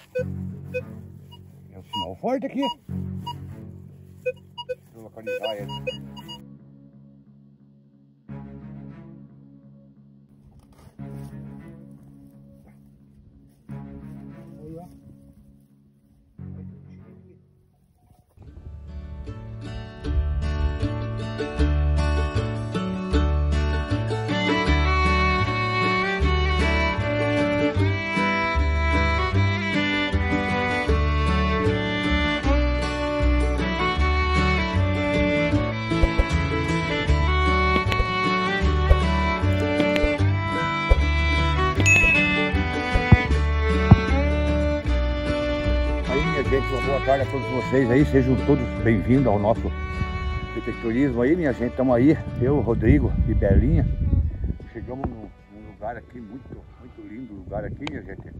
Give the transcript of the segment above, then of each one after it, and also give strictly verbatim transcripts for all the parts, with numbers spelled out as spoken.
É um sinal forte aqui. Deixa eu localizar ele. Aí, ó. Gente, uma boa tarde a todos vocês aí, sejam todos bem-vindos ao nosso detectorismo aí, minha gente. Estamos aí, eu, Rodrigo e Belinha. Chegamos num, num lugar aqui, muito, muito lindo lugar aqui, minha gente,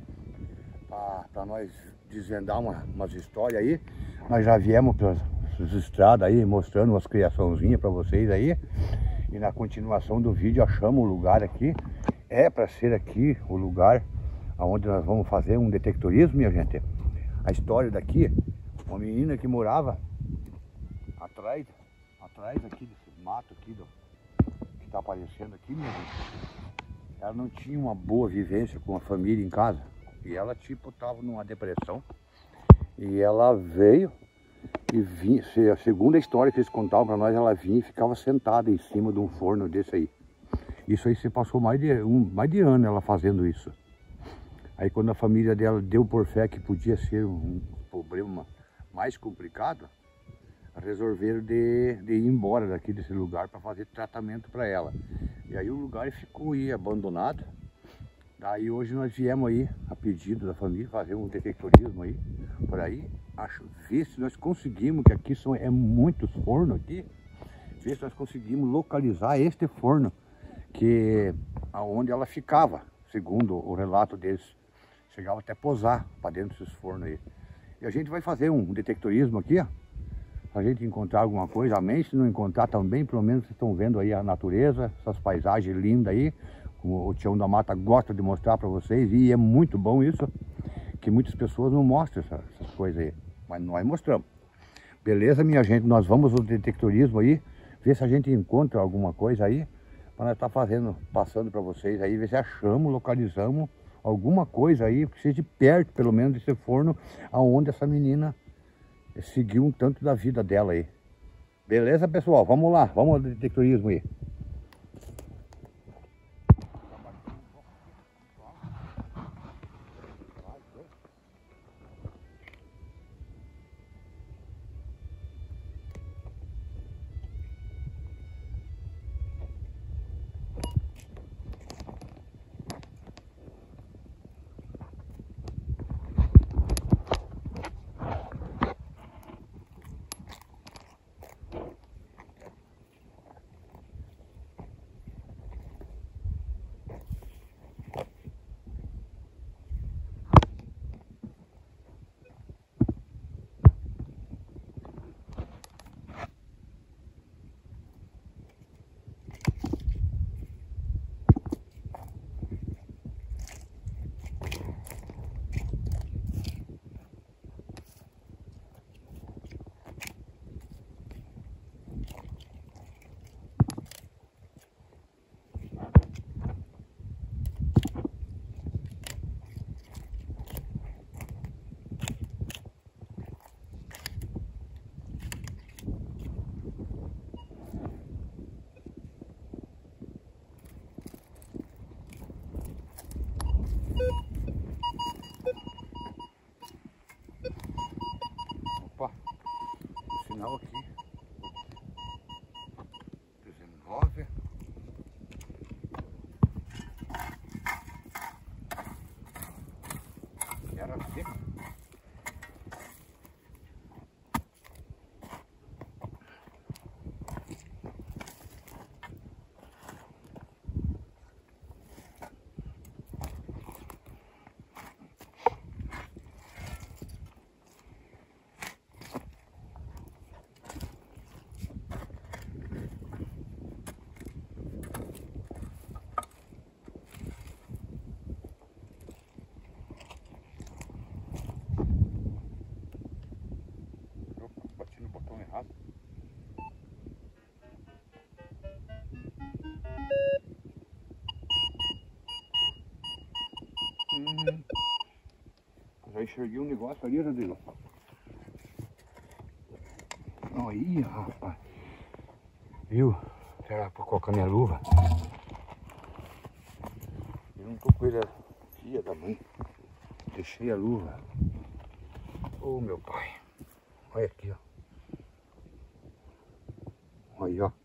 para nós desvendar uma, umas histórias aí. Nós já viemos pelas estradas aí, mostrando umas criaçãozinhas para vocês aí. E na continuação do vídeo achamos o lugar aqui. É para ser aqui o lugar onde nós vamos fazer um detectorismo, minha gente. A história daqui, uma menina que morava atrás, atrás aqui desse mato aqui, do, que está aparecendo aqui, minha gente, ela não tinha uma boa vivência com a família em casa. E ela tipo estava numa depressão. E ela veio e vinha, a segunda história que eles contavam para nós, ela vinha e ficava sentada em cima de um forno desse aí. Isso aí se passou mais de, um, mais de ano ela fazendo isso. Aí quando a família dela deu por fé que podia ser um problema mais complicado, resolveram de, de ir embora daqui desse lugar para fazer tratamento para ela. E aí o lugar ficou aí abandonado. Daí hoje nós viemos aí, a pedido da família, fazer um detectorismo aí, por aí. Acho, ver se nós conseguimos, que aqui são, é muitos fornos aqui, ver se nós conseguimos localizar este forno, que aonde ela ficava, segundo o relato deles. Chegava até posar para dentro desses fornos aí. E a gente vai fazer um detectorismo aqui, ó. A gente encontrar alguma coisa, amém. Se não encontrar também, pelo menos vocês estão vendo aí a natureza, essas paisagens lindas aí. Como o Tião da Mata gosta de mostrar para vocês. E é muito bom isso, que muitas pessoas não mostram essa, essas coisas aí. Mas nós mostramos. Beleza, minha gente? Nós vamos no detectorismo aí, ver se a gente encontra alguma coisa aí. Para nós estar fazendo, passando para vocês aí, ver se achamos, localizamos alguma coisa aí, que seja perto, pelo menos, desse forno, aonde essa menina seguiu um tanto da vida dela aí. Beleza, pessoal? Vamos lá, vamos ao detectorismo aí. Já enxerguei um negócio ali, Rodrigo. Aí, rapaz. Viu? Será pra colocar minha luva? Eu não tô com ele, filha da mãe. Deixei a luva. Ô, oh, meu pai. Olha aqui, ó. Aí, ó.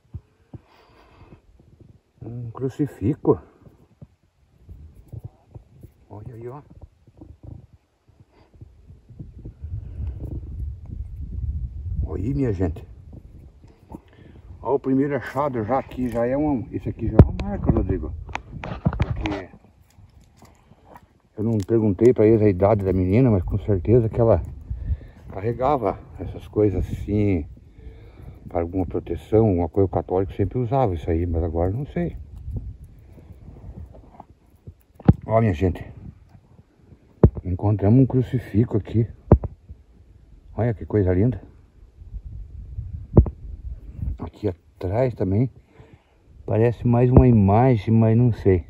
Um crucifixo. Olha aí, ó. Olha aí, minha gente. Ó, o primeiro achado já aqui, já é um... Esse aqui já é uma marca, Rodrigo. Porque... eu não perguntei pra eles a idade da menina, mas com certeza que ela carregava essas coisas assim... para alguma proteção, alguma coisa. O católico sempre usava isso aí, mas agora não sei. Ó, minha gente. Encontramos um crucifixo aqui. Olha que coisa linda. Aqui atrás também. Parece mais uma imagem, mas não sei.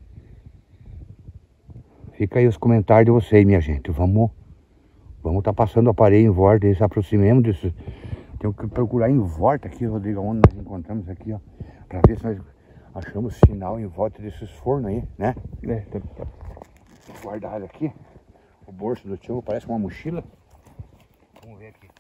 Fica aí os comentários de vocês, minha gente. Vamos Vamos tá passando o aparelho em volta e se aproximemos disso. Tenho que procurar em volta aqui, Rodrigo, onde nós encontramos aqui, ó. Pra ver se nós achamos sinal em volta desses fornos aí, né? É, tá, tá guardado aqui. O bolso do tio parece uma mochila. Vamos ver aqui.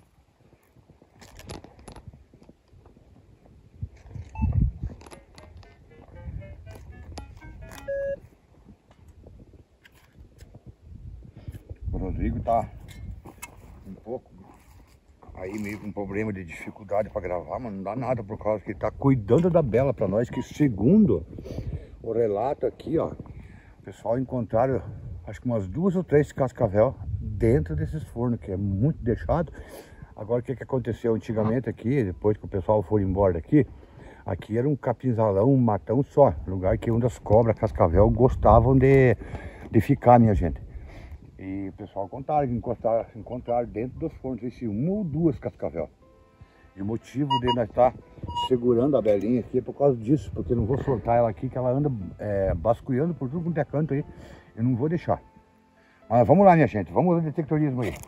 O Rodrigo tá um pouco aí meio com problema de dificuldade para gravar, mas não dá nada por causa que ele tá cuidando da Bela para nós, que segundo o relato aqui, ó, o pessoal encontraram acho que umas duas ou três cascavel dentro desses fornos, que é muito deixado. Agora o que que aconteceu antigamente aqui, depois que o pessoal foi embora daqui, aqui era um capinzalão, um matão só, lugar que onde as cobras cascavel gostavam de, de ficar, minha gente. E o pessoal contaram que encontraram, encontraram dentro dos fornos esse uma ou duas cascavel. E o motivo de nós estar segurando a Belinha aqui é por causa disso, porque eu não vou soltar ela aqui, que ela anda é, basculhando por tudo quanto é canto aí. Eu não vou deixar. Mas vamos lá, minha gente, vamos no detectorismo aí.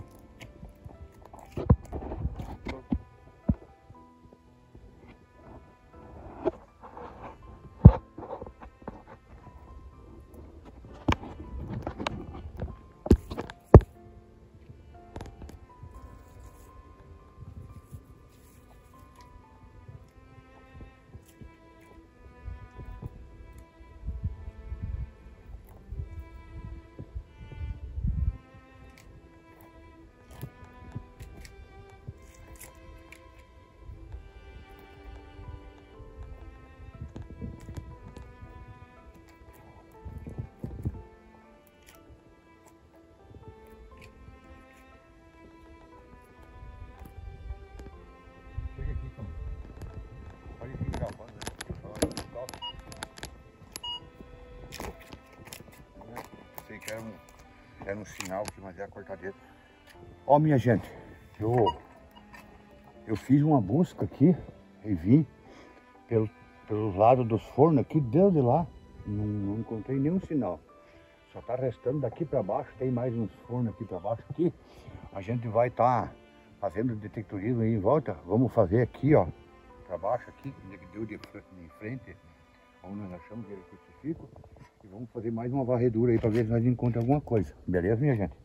Que era um, era um sinal aqui, mas é a cortadeira. Ó, minha gente, eu, eu fiz uma busca aqui e vim pelo, pelos lados dos fornos aqui, desde lá, não, não encontrei nenhum sinal. Só tá restando daqui para baixo, tem mais uns fornos aqui para baixo aqui. A gente vai estar tá fazendo detectorismo aí em volta. Vamos fazer aqui, ó, para baixo aqui, onde que deu de frente, onde nós achamos que era crucifixo. E vamos fazer mais uma varredura aí para ver se nós encontramos alguma coisa. Beleza, minha gente?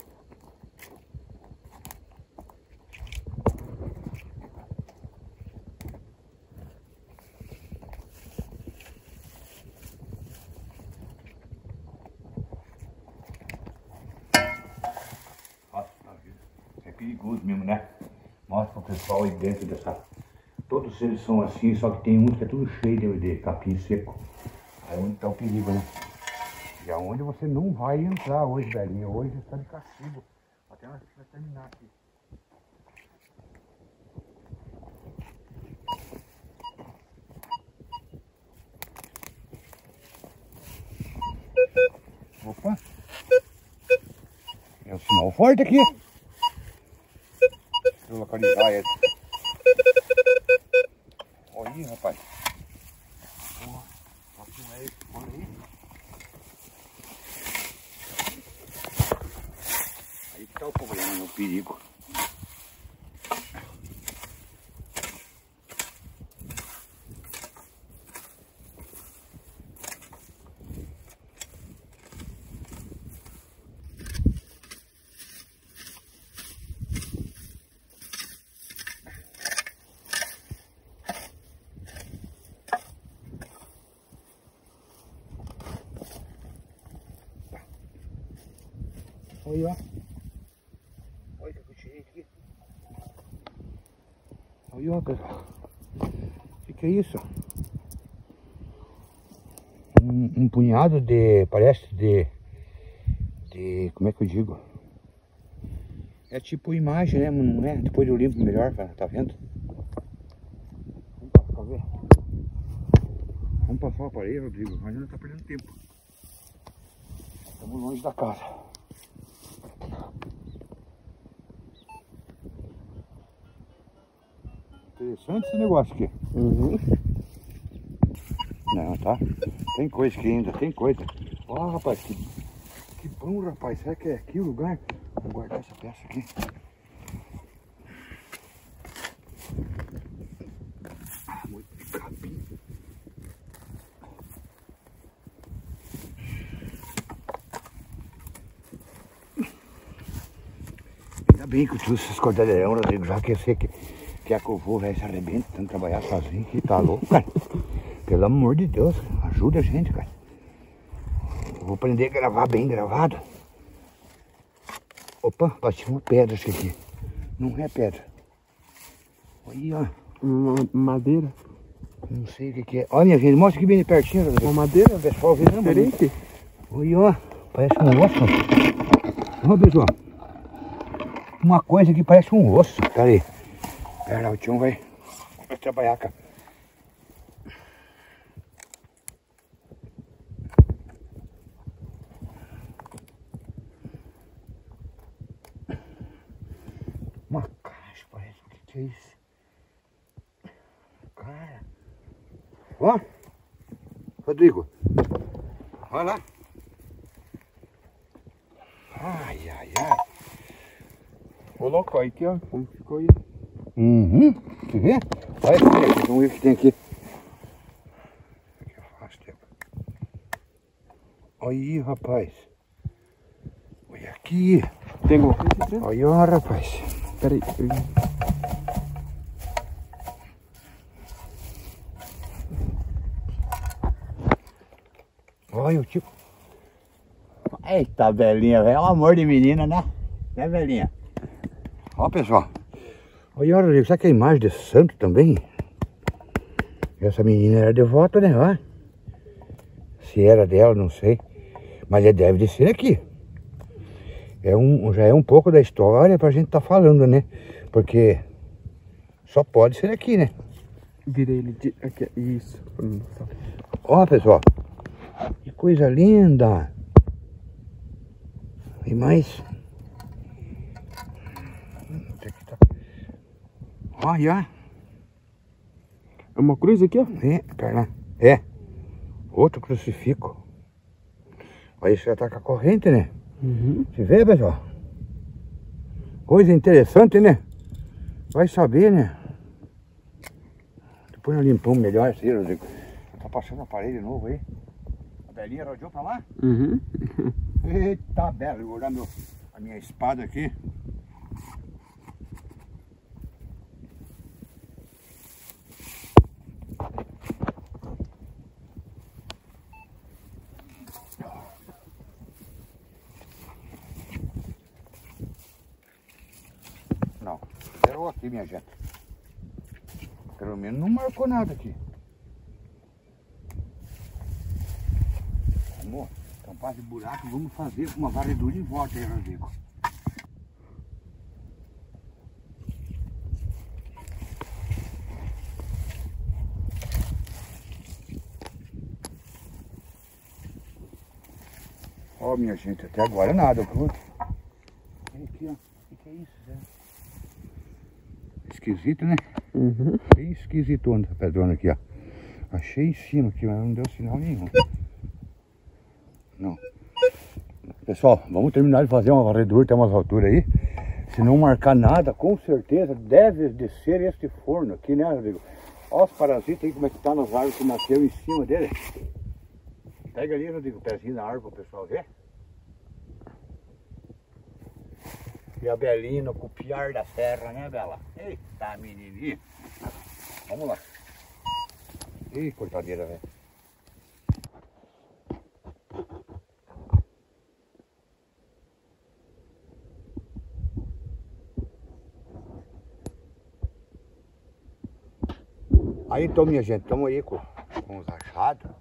Nossa, é perigoso mesmo, né? Mostra pro pessoal aí dentro dessa... Todos eles são assim, só que tem uns que é tudo cheio de capim seco. Aí onde está o perigo, né? E aonde você não vai entrar hoje, velhinha. Hoje está de castigo. Até nós vamos terminar aqui. Opa! É um sinal forte aqui. Deixa eu localizar ele. Olha aí, rapaz. Olha aí. perigo. Olha, ó. Olha o que eu tirei aqui. Olha, ó, pessoal. O que, que é isso? Um, um punhado de... Parece de... De... Como é que eu digo? É tipo imagem, né? Não é? Depois eu limpo melhor, cara. Tá vendo? Vamos passar pra ver. Vamos passar o aparelho, Rodrigo. Mas não tá perdendo tempo. Estamos longe da casa. Interessante esse negócio aqui. Uhum. Não, tá? Tem coisa aqui ainda, tem coisa. Ó, oh, rapaz, que, que bom, rapaz. Será que é aqui o lugar? Vou guardar essa peça aqui. Ah, muito de capim. Ainda bem que eu trouxe esses cordelhão, Rodrigo, já que eu sei que que é que eu vou, velho, se arrebenta, tentando trabalhar sozinho aqui, tá louco, cara? Pelo amor de Deus, ajuda a gente, cara. Eu vou aprender a gravar bem gravado. Opa, bati uma pedra isso aqui. Não é pedra. Olha, ó. Uma madeira. Não sei o que que é. Olha, minha gente, mostra aqui bem de pertinho. Uma madeira, o pessoal vê não, diferente. Olha, ó, parece um osso. Ó, pessoal. Uma coisa que parece um osso. Pera aí. Pera, o tio vai, vai trabalhar, cara. Uma caixa, parece. O que, que é isso? Cara. Ó. Rodrigo. Olha lá. Ai, ai, ai. Colocou aqui, ó. Como ficou aí? Uhum. Quer ver? Olha aqui, vamos ver o que tem aqui. Aqui eu faço tempo. Olha aí, rapaz. Olha aqui. Tem alguma coisa aqui? Olha, ó, rapaz. Pera aí. Olha o tipo. Eita, velhinha, velho. É um amor de menina, né? Né, velhinha? Ó, pessoal. Olha, olha, será que é a imagem de santo também? Essa menina era devota, né? Ó. Se era dela, não sei. Mas é, deve de ser aqui. É um, já é um pouco da história pra gente tá falando, né? Porque só pode ser aqui, né? Virei ele de... aqui, isso. Ó, pessoal. Que coisa linda. E mais... Olha. É uma cruz aqui, ó? É, pera lá. É. Outro crucifixo. Olha, isso já tá com a corrente, né? Uhum. Você vê, pessoal? Coisa interessante, né? Vai saber, né? Depois nós limpamos melhor isso aí, Rodrigo. Tá passando aparelho novo aí. A belinha rodeou pra lá? Uhum. Eita, bela. Vou olhar meu, a minha espada aqui. Não, zerou aqui, minha gente. Pelo menos não marcou nada aqui. Vamos tampar esse buraco e vamos fazer uma varredura em volta aí, Rodrigo. Ó, minha gente, até agora nada. Olha aqui, ó. O que é isso, Zé? Esquisito, né? Uhum. Bem esquisitona essa pedrona aqui, ó. Achei em cima aqui, mas não deu sinal nenhum. Não. Pessoal, vamos terminar de fazer uma varredura, tem umas alturas aí. Se não marcar nada, com certeza deve descer este forno aqui, né, Rodrigo? Olha os parasitas aí, como é que tá nas árvores que nasceu em cima dele. Pega ali, Rodrigo, o pezinho da árvore para o pessoal ver. E a Belinha no copiar da serra, né, Bela? Eita, menininha. Vamos lá. Ih, cortadeira, velho. Aí então, minha gente, estamos aí com, com os achados.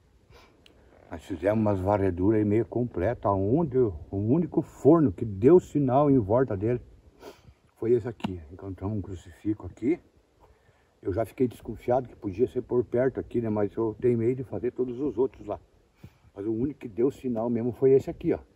Nós fizemos umas varreduras aí meio completas, onde o único forno que deu sinal em volta dele foi esse aqui. Encontramos um crucifixo aqui. Eu já fiquei desconfiado que podia ser por perto aqui, né? Mas eu tenho medo de fazer todos os outros lá. Mas o único que deu sinal mesmo foi esse aqui, ó.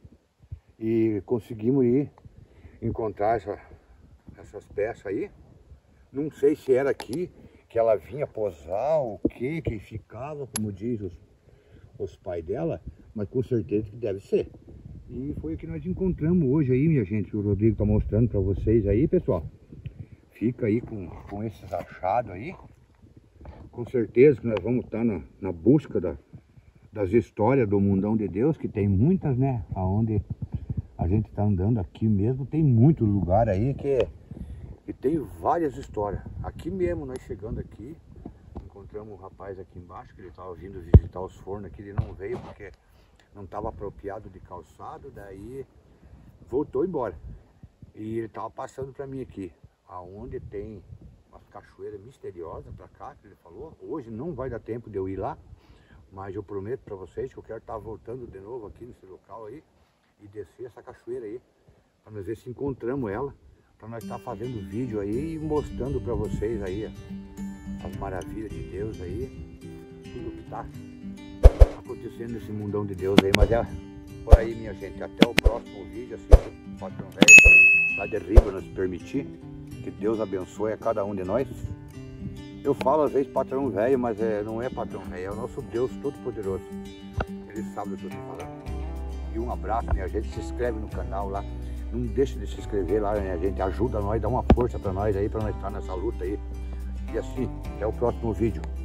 E conseguimos ir encontrar essa, essas peças aí. Não sei se era aqui que ela vinha posar, o que que ficava, como diz os, os pais dela, mas com certeza que deve ser. E foi o que nós encontramos hoje aí, minha gente, que o Rodrigo tá mostrando para vocês aí, pessoal. Fica aí com, com esses achados aí. Com certeza que nós vamos estar na, na busca da, das histórias do mundão de Deus, que tem muitas, né? Aonde a gente tá andando aqui mesmo, tem muito lugar aí que, que tem várias histórias. Aqui mesmo, nós chegando aqui, encontramos um rapaz aqui embaixo, que ele estava vindo visitar os fornos aqui, ele não veio porque não estava apropriado de calçado, daí voltou embora. E ele estava passando para mim aqui, aonde tem umas cachoeiras misteriosas para cá, que ele falou. Hoje não vai dar tempo de eu ir lá, mas eu prometo para vocês que eu quero estar voltando de novo aqui nesse local aí e descer essa cachoeira aí, para nós ver se encontramos ela, para nós estar fazendo vídeo aí e mostrando para vocês aí as maravilhas de Deus aí, tudo que está acontecendo nesse mundão de Deus aí. Mas é por aí, minha gente, até o próximo vídeo, assim que o patrão velho lá de Riba nos permitir. Que Deus abençoe a cada um de nós. Eu falo às vezes patrão velho, mas é, não é patrão velho, é o nosso Deus Todo-Poderoso. Ele sabe o que eu estou falando. E um abraço, minha gente, se inscreve no canal lá. Não deixa de se inscrever lá, minha gente. Ajuda nós, dá uma força para nós aí, para nós estar nessa luta aí. E assim, até o próximo vídeo.